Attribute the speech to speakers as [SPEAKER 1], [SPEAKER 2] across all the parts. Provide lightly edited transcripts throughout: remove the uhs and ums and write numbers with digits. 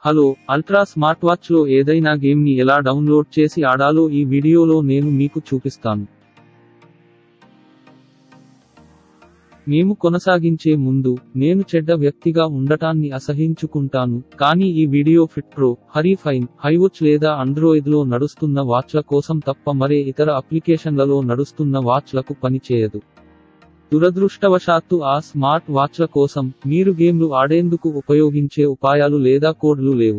[SPEAKER 1] Hello, ultra smart watch లో ఏదైనా game ని ఎలా డౌన్లోడ్ చేసి ఆడాలో ఈ వీడియోలో నేను మీకు చూపిస్తాను. మేము కొనసాగించే ముందు, నేను చెడ్డ వ్యక్తిగా ఉండటాన్ని అసహించుకుంటాను, కానీ ఈ వీడియో ఫిట్ప్రో, హరీఫైన్, హైవాచ్ లేదా ఆండ్రాయిడ్లో నడుస్తున్న వాచ్ల కోసం తప్ప మరే ఇతర అప్లికేషన్లలో నడుస్తున్న వాచ్లకు పనిచేయదు. దురదృష్టవశాత్తు ఆ స్మార్ట్ వాచ్ల కోసం మీరు గేమ్లు ఆడేందుకు ఉపయోగించే ఉపాయాలు లేదా కోడ్లు లేవు.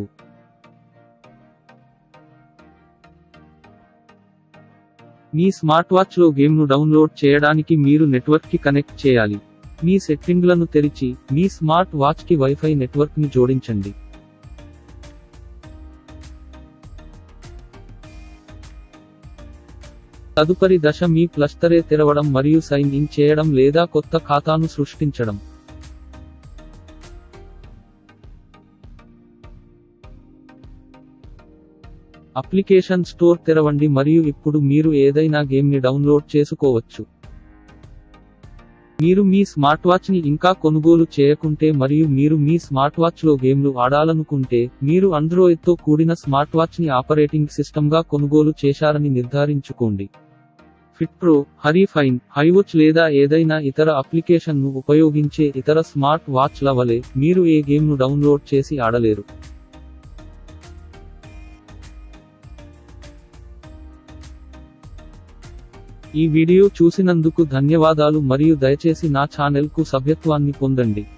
[SPEAKER 1] మీ స్మార్ట్ వాచ్లో గేమ్ను డౌన్లోడ్ చేయడానికి మీరు నెట్వర్క్కి కనెక్ట్ చేయాలి. మీ సెట్టింగ్లను తెరిచి, మీ స్మార్ట్ వాచ్కి వైఫై నెట్వర్క్ని జోడించండి. తదుపరి దశ మీ ప్లేస్టోర్ తెరవడం మరియు సైన్ ఇన్ చేయడం లేదా కొత్త ఖాతాను సృష్టించడం. అప్లికేషన్ స్టోర్ తెరవండి మరియు ఇప్పుడు మీరు ఏదైనా గేమ్ని డౌన్లోడ్ చేసుకోవచ్చు. మీరు మీ స్మార్ట్వాచ్ని ఇంకా కొనుగోలు చేయకుంటే మరియు మీరు మీ స్మార్ట్వాచ్లో గేమ్లు ఆడాలనుకుంటే, మీరు ఆండ్రాయిడ్తో కూడిన స్మార్ట్వాచ్ని ఆపరేటింగ్ సిస్టమ్గా కొనుగోలు చేశారని నిర్ధారించుకోండి. ఫిట్ప్రో, హరీఫైన్, హైవాచ్ లేదా ఏదైనా ఇతర అప్లికేషన్ను ఉపయోగించే ఇతర స్మార్ట్ వాచ్ల వలె మీరు ఏ గేమ్ను డౌన్లోడ్ చేసి ఆడలేరు. ఈ వీడియో చూసినందుకు ధన్యవాదాలు మరియు దయచేసి నా ఛానెల్కు సభ్యత్వాన్ని పొందండి.